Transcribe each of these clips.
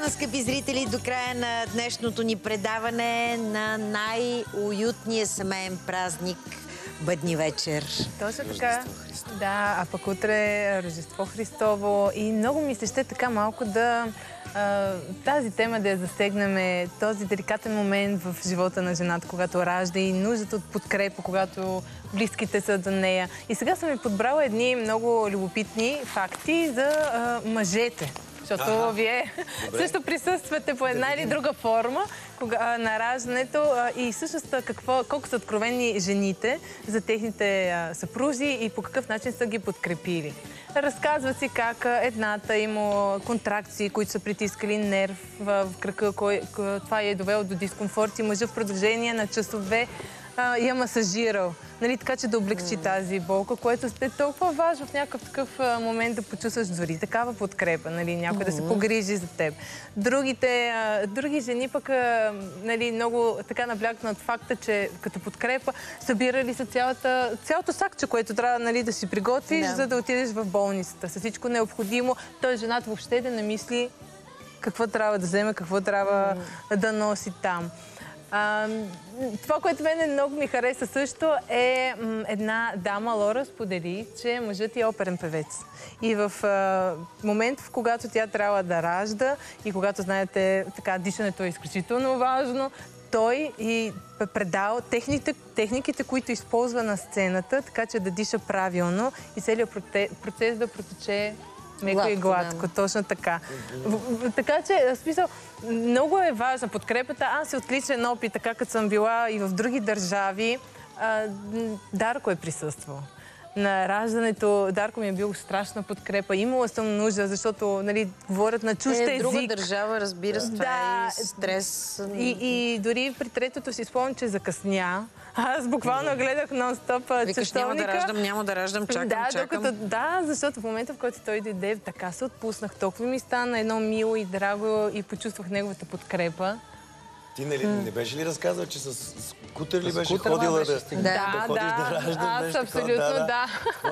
няма, скъпи зрители, до края на днешното ни предаване на най-уютния семейен празник Бъдни вечер. Точно така. Да, а пък утре Рождество Христово и много ми се ще така малко да тази тема да я засегнем, този деликатен момент в живота на жената, когато ражда и нуждата от подкрепа, когато близките са до нея. И сега съм ви подбрала едни много любопитни факти за мъжете. Защото вие също присъствате по една или друга форма на раждането и всъщност колко са откровени жените за техните съпрузи и по какъв начин са ги подкрепили. Разказва си как едната има контракции, които са притискали нерв в кръка, това е довело до дискомфорт и мъжа в продължение на часове я масажирал. Нали, така че да облегчи тази болка, което е толкова важно в някакъв такъв момент да почувстваш дори такава подкрепа, нали, някой да се погрижи за теб. Други жени пък нали, много така наблягат над факта, че като подкрепа събирали са цялото сакче, което трябва нали, да си приготвиш, за да отидеш в болницата. С всичко необходимо. Той жената въобще да не мисли какво трябва да вземе, какво трябва да носи там. Това, което мене много ми хареса също е една дама, Лора, сподели, че мъжът е оперен певец. И в момент, в когато тя трябва да ражда и когато, знаете, така, дишането е изключително важно, той и предал техниките, които използва на сцената, така че да диша правилно и целият процес да протече меко и гладко, точно така. Така че, смисъл, много е важна подкрепата. Аз от личен опит, така като съм била и в други държави, Дарко е присъствал. На раждането Дарко ми е бил страшна подкрепа. Имала съм нужда, защото нали, говорят на чужд език. Друга държава, разбира се, това е стрес. И дори при третото си спомням, че закъсня. Аз буквално гледах нон-стоп Викаш, няма да раждам, чакам. Да, защото в момента, в който той дойде, така се отпуснах. Толкова ми стана едно мило и драго и почувствах неговата подкрепа. Ти нали, не беше ли разказал, че с скутер ли беше ходила да ходиш да раждаш? Аз абсолютно да.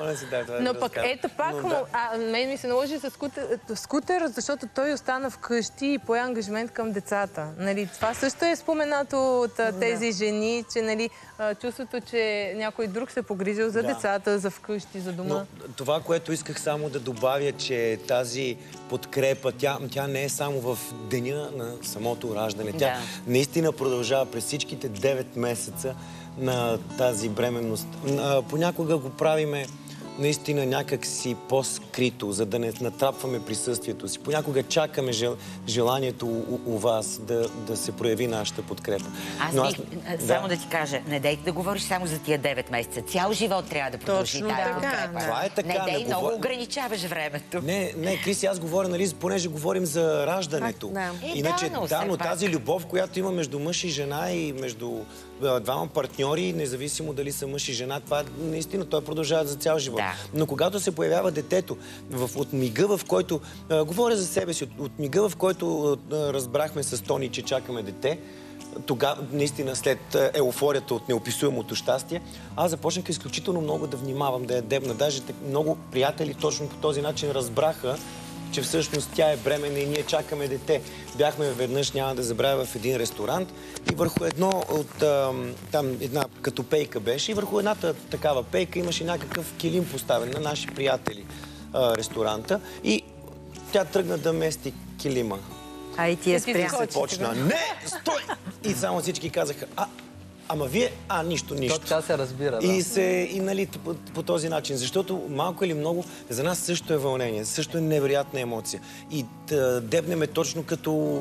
Но пък ето пак мен ми се наложи с скутер, защото той остана вкъщи и пое ангажимент към децата. Нали, това също е споменато от тези жени, че нали, чувството, че някой друг се погрижил за децата, за вкъщи, за дома. Но това, което исках само да добавя, че тази подкрепа, тя не е само в деня на самото раждане. Тя наистина продължава през всичките 9 месеца на тази бременност. Понякога го правиме наистина някак си по-скрито, за да не натрапваме присъствието си. Понякога чакаме желанието у вас да се прояви нашата подкрепа. Само да ти кажа, не дейте да говориш само за тия 9 месеца. Цял живот трябва да продължи тази подкрепа. Това е така. Не дей, много ограничаваш времето. Не, Криси, аз говоря, нали, понеже говорим за раждането. Иначе, но тази любов, която има между мъж и жена и между двама партньори, независимо дали са мъж и жена, това наистина той продължава за цял живот. Но когато се появява детето, от мига, в който, говоря за себе си, от мига, в който разбрахме с Тони, че чакаме дете, тогава, наистина, след еуфорията от неописуемото щастие, аз започнах изключително много да внимавам, да я дебна. Даже много приятели точно по този начин разбраха, че всъщност тя е бременна и ние чакаме дете. Бяхме веднъж, няма да забравя, в един ресторант и върху едно от там една като пейка беше и върху едната такава пейка имаше някакъв килим поставен на наши приятели ресторанта и тя тръгна да мести килима. И ти я спря. Започна. Не, стой! И само всички казаха, ама вие, нищо. Така се разбира, И нали, по този начин. Защото малко или много, за нас също е вълнение, също е невероятна емоция. И дебнеме точно като,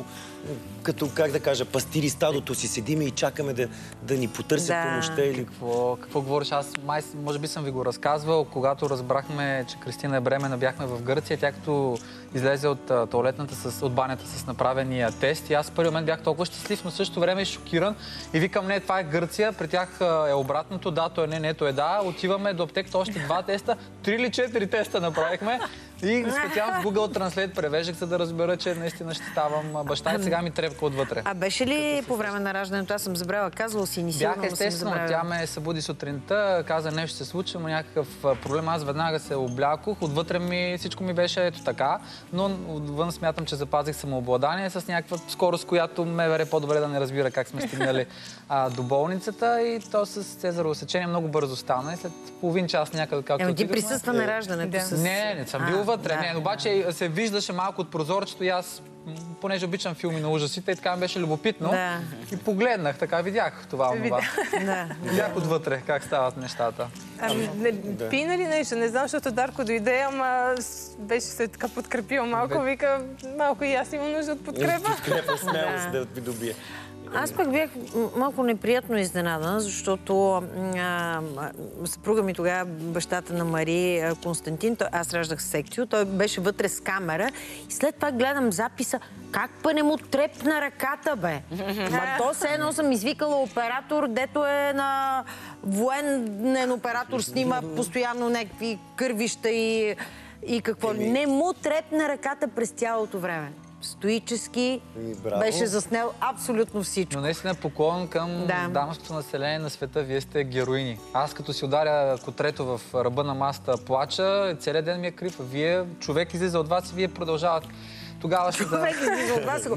как да кажа, пастири стадото си, седиме и чакаме да ни потърсят помощта. Или... Какво говориш? Аз може би съм ви го разказвал, когато разбрахме, че Кристина е бременна, бяхме в Гърция, тя като излезе от тоалетната, от банята с направения тест и аз в първи момент бях толкова щастлив, но в същото време шокиран и викам, не, това е Гърция, при тях е обратното, да, то е не, то е да, отиваме до аптеката, още 2 теста, 3 или 4 теста направихме. И специално в Google Translate превеждах, за да разбера, че наистина ще ставам баща и сега ми трепка отвътре. А беше ли по време на раждането? Аз съм забравила, казвала си, ни сигурно бях естествено, тя ме събуди сутринта, каза нещо ще се случи, но някакъв проблем. Аз веднага се облякох, отвътре всичко ми беше ето така, но отвън смятам, че запазих самообладание с някаква скорост, която МВР по-добре да не разбира как сме стигнали до болницата и то с цезарово сечение много бързо стана и след половин час някъде както ти присъства на раждането с... Не съм бил вътре, не, обаче се виждаше малко от прозорчето и аз, понеже обичам филми на ужасите, и така ми беше любопитно. И погледнах, така видях това. Видях отвътре как стават нещата. Пина ли нещо? Не знам, защото Дарко дойде, ама беше се така подкрепил малко. Вика, малко и аз имам нужда от подкрепа. Подкрепа, смелост да ви добия. Аз пък бях малко неприятно изненадана, защото съпруга ми тогава, бащата на Мари, Константин, аз раждах с секцио, той беше вътре с камера и след това гледам записа, как па не му трепна ръката, бе? То все едно съм извикала оператор, дето е на военен оператор, снима постоянно някакви кървища и какво. Не му трепна ръката през цялото време. Стоически беше заснел абсолютно всичко. Но наистина поклон към дамското население на света. Вие сте героини. Аз като си ударя котрето в ръба на масата, плача, целият ден ми е крив. Вие, човек излиза от вас и вие продължавате. Тогава ще човек излиза от вас.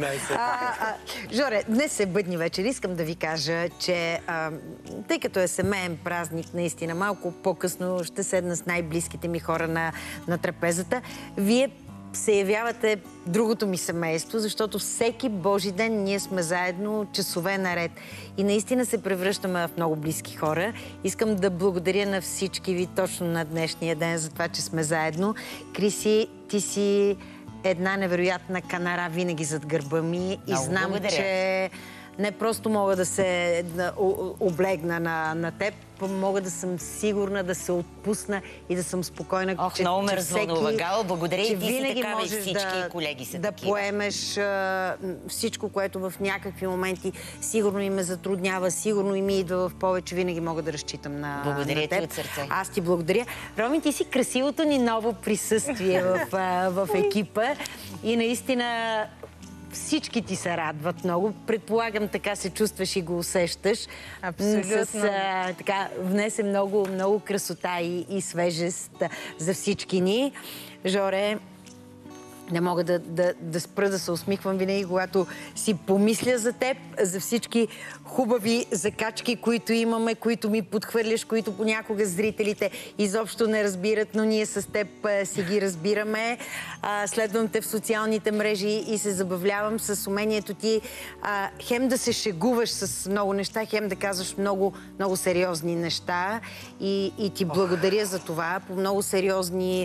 Жоре, днес е бъдни вечер. Искам да ви кажа, че тъй като е семеен празник, наистина, малко по-късно ще седна с най-близките ми хора на трапезата. Вие се явявате другото ми семейство, защото всеки Божи ден ние сме заедно часове наред. И наистина се превръщаме в много близки хора. Искам да благодаря на всички ви точно на днешния ден за това, че сме заедно. Криси, ти си една невероятна канара винаги зад гърба ми. И знам, че не просто мога да се облегна на теб, мога да съм сигурна, да се отпусна и да съм спокойна, че много ме развълнува, Гало. Благодаря и ти си такава и всички колеги са да поемеш всичко, което в някакви моменти сигурно им ме затруднява, сигурно им идва в повече, винаги мога да разчитам на теб. Благодаря ти от сърце. Аз ти благодаря. Роми, ти си красивото ни ново присъствие в екипа и наистина всички ти се радват много. Предполагам, така се чувстваш и го усещаш. Абсолютно. Така внесе много, много красота и свежест за всички ни. Жоре, не мога да спра да се усмихвам винаги, когато си помисля за теб, за всички хубави закачки, които имаме, които ми подхвърляш, които понякога зрителите изобщо не разбират, но ние с теб си ги разбираме. Следвам те в социалните мрежи и се забавлявам с умението ти хем да се шегуваш с много неща, хем да казваш много, много сериозни неща. И ти благодаря за това. По много сериозни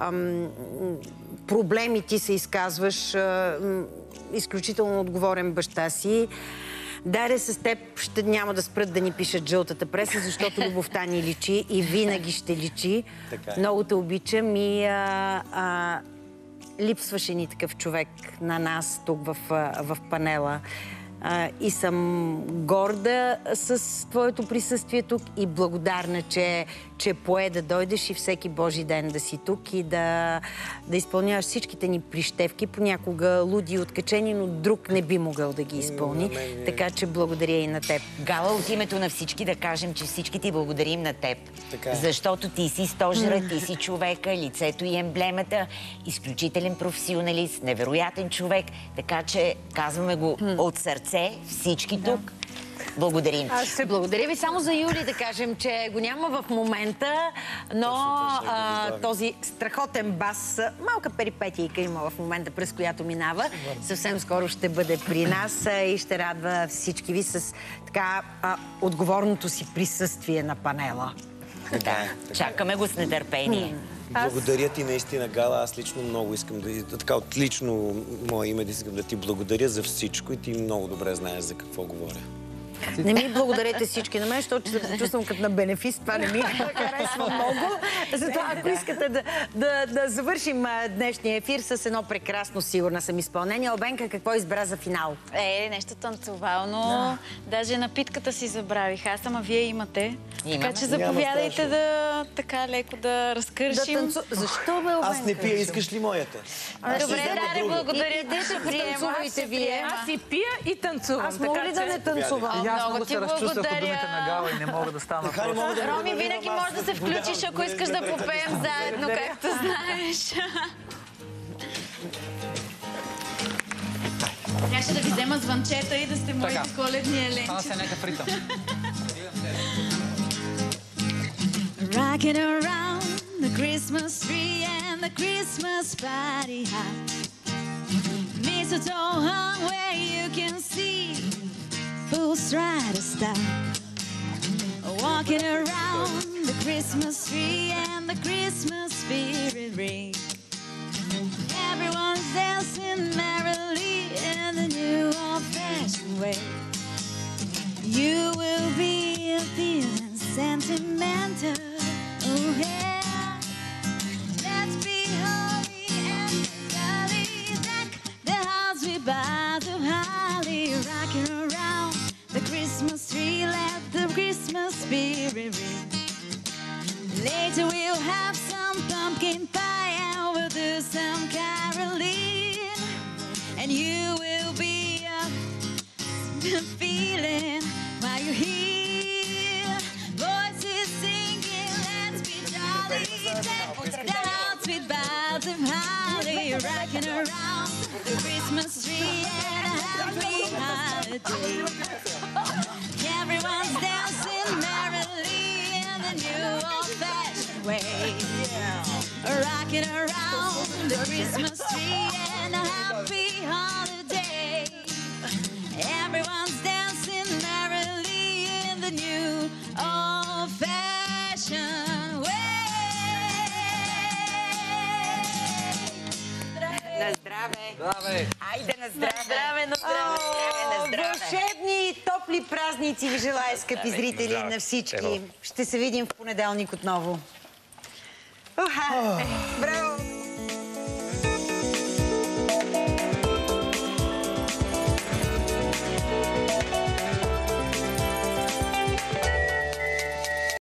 проблеми ти се изказваш. Изключително отговорен баща си. Даре, с теб няма да спрат да ни пишат жълтата преса, защото любовта ни личи и винаги ще личи. Много те обичам и липсваше ни такъв човек на нас тук в панела. И съм горда с твоето присъствие тук и благодарна, че пое да дойдеш и всеки Божи ден да си тук и да изпълняваш всичките ни прищевки, понякога луди и откачени, но друг не би могъл да ги изпълни. Така че благодаря и на теб. Гала, от името на всички да кажем, че всички ти благодарим на теб. Защото ти си стожера, ти си човека, лицето и емблемата, изключителен професионалист, невероятен човек. Така че казваме го от сърце всички тук. Благодарим. Благодаря ви само за Юли да кажем, че го няма в момента, но този страхотен бас, малка перипетийка има в момента, през която минава. Съвсем скоро ще бъде при нас и ще радва всички ви с така отговорното си присъствие на панела. Чакаме го с нетърпение. Благодаря ти наистина, Гала. Аз лично много искам така от лично мое име да искам да ти благодаря за всичко и ти много добре знаеш за какво говоря. честици. Не ми благодарете всички на мен, защото ще се чувствам като на бенефис. Това не ми харесва много. Затова, ако искате да завършим днешния ефир с едно прекрасно, сигурна съм, изпълнение. Албенка, какво избра за финал? Нещо танцовално. Даже напитката си забравих. Аз, ама вие имате. Така че заповядайте да така леко да разкършим. Защо, бе, Албенка? Аз не пия, искаш ли моята? Добре, да, благодаря. Танцувайте вие. Аз си пия и танцувам. Аз мога ли да не танцувам? И аз много Много ти се разчувствах от благодаря. думите на Гала и не мога да стана просто. Роми, винаги можеш да се включиш, ако искаш да попеем заедно, както знаеш. Трябваше да ви взема звънчета и да сте моите коледни еленчета. Стана се някакъв ритъм. Rocking around the Christmas tree and the Christmas party hat. Mistletoe hung where you can see full stride of star. Walking around the Christmas tree and the Christmas spirit ring. Everyone's dancing merrily in the new old-fashioned way. You will be feeling sentimental. Oh yeah, let's be holy and jolly. Deck the house with boughs of holly, rocking around the Christmas tree. Let the Christmas spirit ring. Later we'll have some pumpkin pie and we'll do some caroling, and you will be feeling while you're here. Voices singing, let's be jolly. Deck the house with boughs of holly, rocking around the Christmas tree and a happy holiday. Everyone's dancing merrily in the new old-fashioned way. Rocking around the Christmas tree and a happy holiday. Everyone's dancing merrily in the new old-fashioned way. На здраве! Здраве! Айде на здраве! На здраве! Вълшебни и топли празници ви желая, скъпи зрители, на всички. Ще се видим в понеделник отново. Браво!